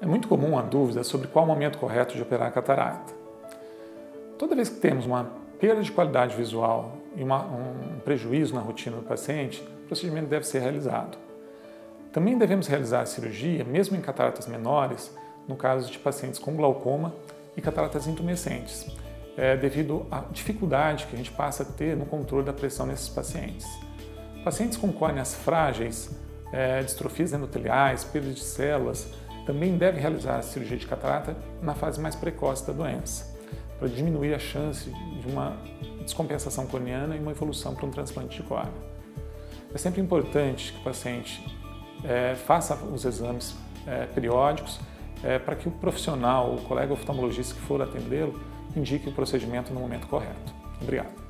É muito comum a dúvida sobre qual o momento correto de operar a catarata. Toda vez que temos uma perda de qualidade visual e um prejuízo na rotina do paciente, o procedimento deve ser realizado. Também devemos realizar a cirurgia, mesmo em cataratas menores, no caso de pacientes com glaucoma e cataratas intumescentes, devido à dificuldade que a gente passa a ter no controle da pressão nesses pacientes. Pacientes com córneas frágeis, distrofias endoteliais, perda de células, também devem realizar a cirurgia de catarata na fase mais precoce da doença, para diminuir a chance de uma descompensação corneana e uma evolução para um transplante de córnea. É sempre importante que o paciente faça os exames periódicos para que o profissional, o colega oftalmologista que for atendê-lo, indique o procedimento no momento correto. Obrigado.